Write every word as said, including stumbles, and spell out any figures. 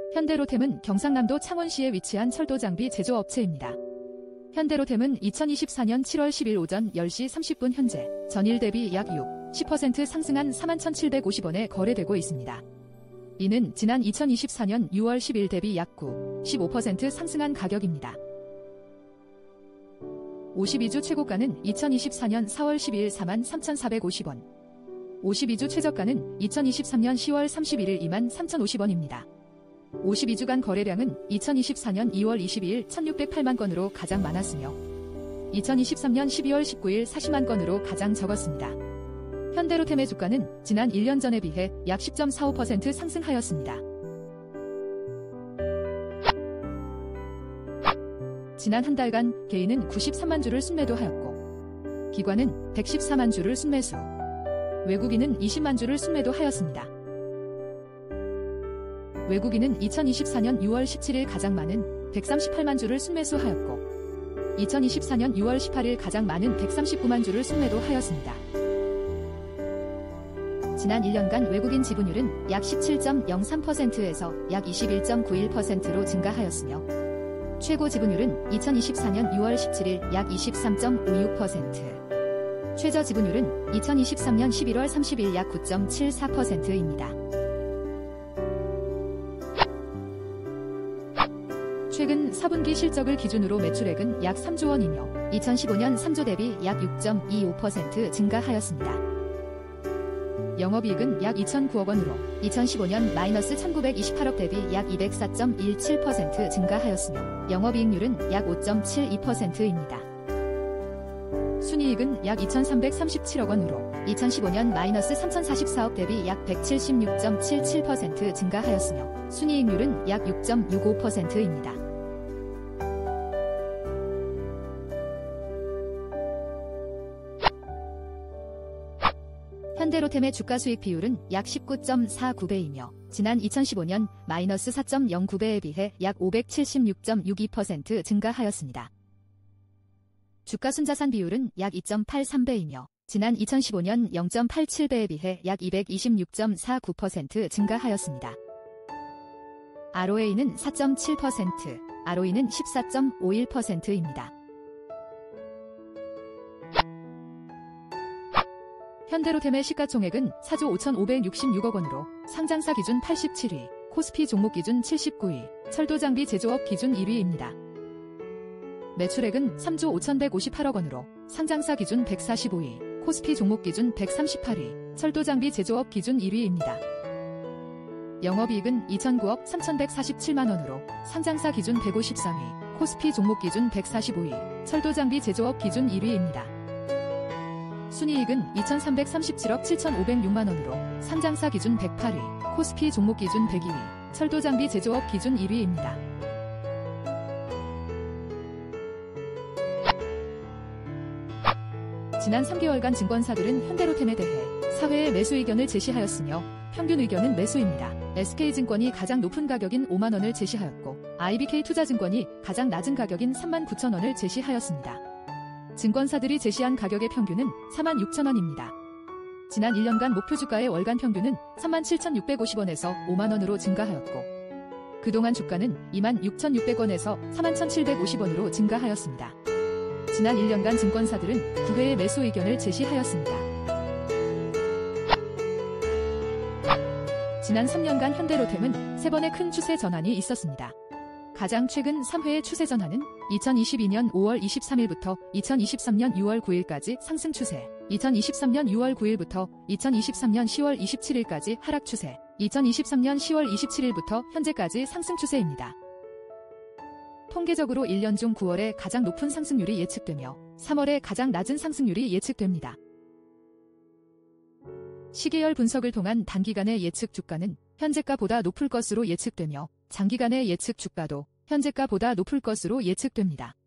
현대로템은 경상남도 창원시에 위치한 철도장비 제조업체입니다. 현대로템은 이천이십사년 칠월 십일 오전 열 시 삼십 분 현재 전일 대비 약 육, 십 퍼센트 상승한 사만 천칠백오십 원에 거래되고 있습니다. 이는 지난 이천이십사년 유월 십일 대비 약 구, 십오 퍼센트 상승한 가격입니다. 오십이 주 최고가는 이천이십사년 사월 십이일 사만 삼천사백오십 원, 오십이 주 최저가는 이천이십삼년 시월 삼십일일 이만 삼천오십 원입니다. 오십이 주간 거래량은 이천이십사년 이월 이십이일 천육백팔만 건으로 가장 많았으며 이천이십삼년 십이월 십구일 사십만 건으로 가장 적었습니다. 현대로템의 주가는 지난 일 년 전에 비해 약 십 점 사오 퍼센트 상승하였습니다. 지난 한 달간 개인은 구십삼만 주를 순매도하였고 기관은 백십사만 주를 순매수, 외국인은 이십만 주를 순매도하였습니다. 외국인은 이천이십사년 유월 십칠일 가장 많은 백삼십팔만 주를 순매수하였고 이천이십사년 유월 십팔일 가장 많은 백삼십구만 주를 순매도하였습니다. 지난 일 년간 외국인 지분율은 약 십칠 점 영삼 퍼센트에서 약 이십일 점 구일 퍼센트로 증가하였으며 최고 지분율은 이천이십사년 유월 십칠일 약 이십삼 점 오육 퍼센트, 최저 지분율은 이천이십삼년 십일월 삼십일 약 구 점 칠사 퍼센트입니다. 최근 사 분기 실적을 기준으로 매출액은 약 삼조 원이며 이천십오년 삼조 대비 약 육 점 이오 퍼센트 증가하였습니다. 영업이익은 약 이천구억 원으로 이천십오년 마이너스 천구백이십팔억 대비 약 이백사 점 일칠 퍼센트 증가하였으며 영업이익률은 약 오 점 칠이 퍼센트입니다. 순이익은 약 이천삼백삼십칠억 원으로 이천십오년 마이너스 삼천사십사억 대비 약 백칠십육 점 칠칠 퍼센트 증가하였으며 순이익률은 약 육 점 육오 퍼센트입니다. 현대로템의 주가수익 비율은 약 십구 점 사구 배이며 지난 이천십오년 마이너스 사 점 영구 배에 비해 약 오백칠십육 점 육이 퍼센트 증가하였습니다. 주가순자산 비율은 약 이 점 팔삼 배이며 지난 이천십오년 영 점 팔칠 배에 비해 약 이백이십육 점 사구 퍼센트 증가하였습니다. 알오에이는 사 점 칠 퍼센트, 알오이는 십사 점 오일 퍼센트입니다. 현대로템의 시가총액은 사조 오천오백육십육억 원으로 상장사 기준 팔십칠 위, 코스피 종목 기준 칠십구 위, 철도장비 제조업 기준 일 위입니다. 매출액은 삼조 오천백오십팔억 원으로 상장사 기준 백사십오 위, 코스피 종목 기준 백삼십팔 위, 철도장비 제조업 기준 일 위입니다. 영업이익은 이천구억 삼천백사십칠만 원으로 상장사 기준 백오십삼 위, 코스피 종목 기준 백사십오 위, 철도장비 제조업 기준 일 위입니다. 순이익은 이천삼백삼십칠억 칠천오백육만 원으로 상장사 기준 백팔 위, 코스피 종목 기준 백이 위, 철도장비 제조업 기준 일 위입니다. 지난 삼 개월간 증권사들은 현대로템에 대해 사회의 매수 의견을 제시하였으며 평균 의견은 매수입니다. 에스케이증권이 가장 높은 가격인 오만 원을 제시하였고 아이비케이투자증권이 가장 낮은 가격인 삼만 구천 원을 제시하였습니다. 증권사들이 제시한 가격의 평균은 사만 육천 원입니다. 지난 일 년간 목표주가의 월간 평균은 삼만 칠천육백오십 원에서 오만 원으로 증가하였고 그동안 주가는 이만 육천육백 원에서 사만 천칠백오십 원으로 증가하였습니다. 지난 일 년간 증권사들은 구 회의 매수 의견을 제시하였습니다. 지난 삼 년간 현대로템은 세 번의 큰 추세 전환이 있었습니다. 가장 최근 삼 회의 추세 전환은 이천이십이년 오월 이십삼일부터 이천이십삼년 유월 구일까지 상승 추세, 이천이십삼년 유월 구일부터 이천이십삼년 시월 이십칠일까지 하락 추세, 이천이십삼년 시월 이십칠일부터 현재까지 상승 추세입니다. 통계적으로 일 년 중 구월에 가장 높은 상승률이 예측되며 삼월에 가장 낮은 상승률이 예측됩니다. 시계열 분석을 통한 단기간의 예측 주가는 현재가보다 높을 것으로 예측되며 장기간의 예측 주가도 현재가보다 높을 것으로 예측됩니다.